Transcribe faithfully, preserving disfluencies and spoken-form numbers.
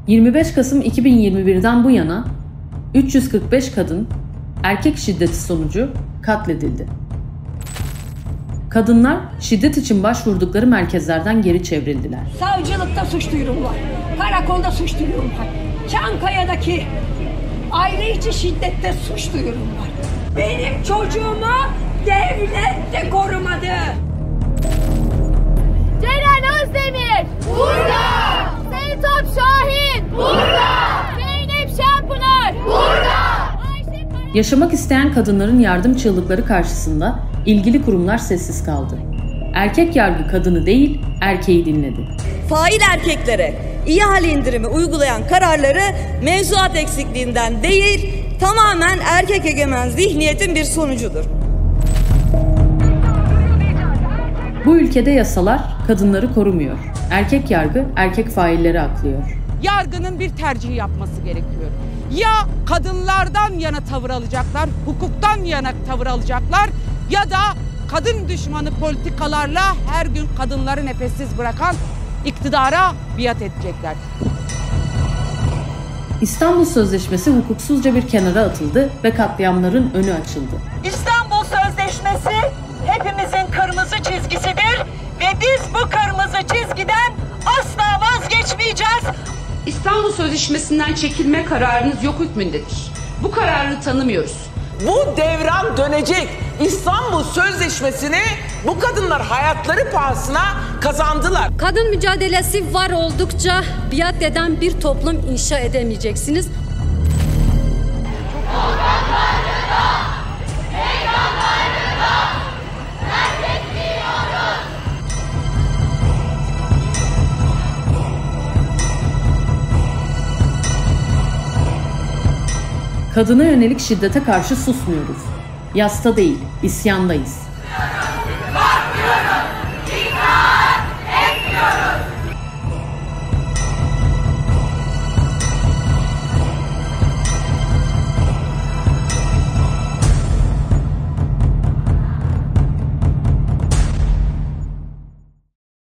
yirmi beş Kasım iki bin yirmi bir'den bu yana üç yüz kırk beş kadın erkek şiddeti sonucu katledildi. Kadınlar şiddet için başvurdukları merkezlerden geri çevrildiler. Savcılıkta suç duyurum var. Karakolda suç duyurum var. Çankaya'daki aile içi şiddette suç duyurum var. Benim çocuğumu devlet de korumadı. Ceren Özdemir burada. Seyitop Şahin burada. Zeynep Şenpınar burada. Yaşamak isteyen kadınların yardım çığlıkları karşısında ilgili kurumlar sessiz kaldı. Erkek yargı kadını değil, erkeği dinledi. Fail erkeklere ihale indirimi uygulayan kararları mevzuat eksikliğinden değil, tamamen erkek egemen zihniyetin bir sonucudur. Bu ülkede yasalar kadınları korumuyor. Erkek yargı erkek failleri aklıyor. Yargının bir tercih yapması gerekiyor. Ya kadınlardan yana tavır alacaklar, hukuktan yana tavır alacaklar ya da kadın düşmanı politikalarla her gün kadınları nefessiz bırakan iktidara biat edecekler. İstanbul Sözleşmesi hukuksuzca bir kenara atıldı ve katliamların önü açıldı. İstanbul Sözleşmesi hepimizin kırmızı çizgisidir ve biz bu kırmızı çizgiden asla vazgeçmeyeceğiz. İstanbul Sözleşmesi'nden çekilme kararınız yok hükmündedir. Bu kararı tanımıyoruz. Bu devran dönecek. İstanbul Sözleşmesi'ni bu kadınlar hayatları pahasına kazandılar. Kadın mücadelesi var oldukça biat eden bir toplum inşa edemeyeceksiniz. Kadına yönelik şiddete karşı susmuyoruz. Yasta değil, isyandayız.